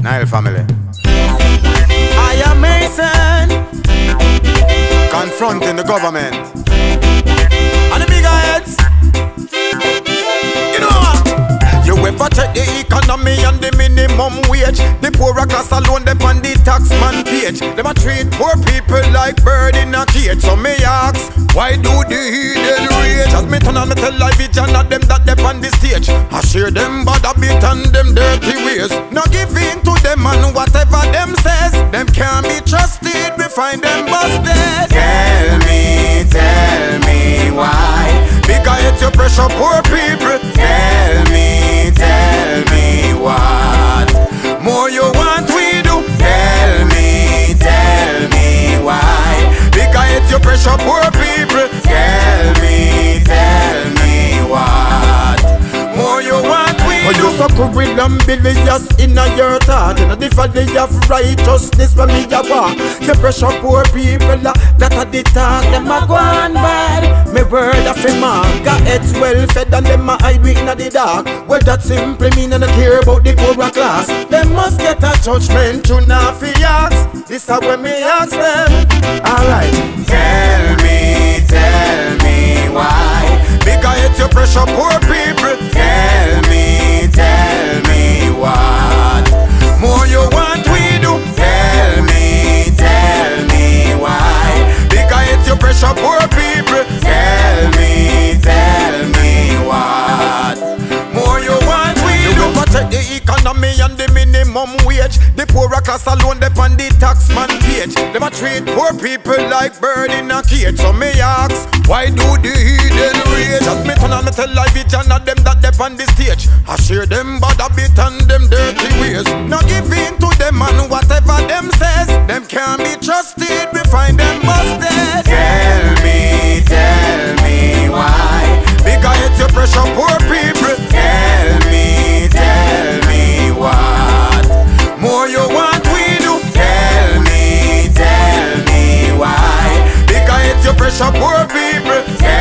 Nile family. I am Mason, Confronting the government. and the bigger heads. You know what? You ever check the economy and the minimum wage? The poorer class alone, they on the taxman page. Them a treat poor people like bird in a cage. So me ask, why do the heathen rage? As me turn on me tell live vision of them that they on the stage. I share them bad habit and them dirty ways. No give in to them and whatever them says. Them can't be trusted, we find them busted. Tell me why. Because it's your pressure poor people. Tell me what. More you want we do. Tell me why. Because it's your pressure poor people. Tell me what. More you want we Oh, do. you so curriculum bilious in a your thought. In a different day of righteousness when me a walk. You pressure poor people that a the talk. Them a go on bad. Me word of a man. Got heads well fed and them a hide we in the dark. Well that simply mean and I care about the poorer class. Them must get a judgment to not fi ask. This is when me ask them. Alright. Tell me why. Because it's your pressure poor people. Tell me what. More you want we do. Tell me why. Because it's your pressure poor people. Tell me what. More you want we do. You protect the economy and the minimum wage. The poorer class alone they on the taxman page. Them a treat poor people like bird in a cage. So me ask, why do the heathen rage? As me turn on me tell live vision of them that they on the stage. I share them bad habit and them dirty ways. No give in to them and whatever them says. Them can't be trusted, we find them busted. Tell me why. Because it's your pressure poor people. Tell me what. More you want we do. Tell me why. Because it's your pressure poor people. Tell